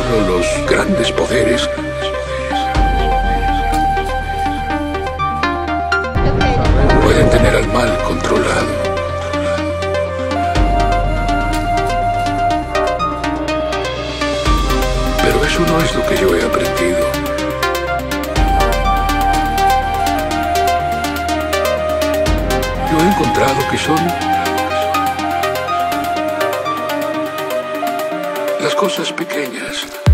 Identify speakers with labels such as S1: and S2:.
S1: Solo los grandes poderes pueden tener al mal controlado. Pero eso no es lo que yo he aprendido. Yo he encontrado que son las cosas pequeñas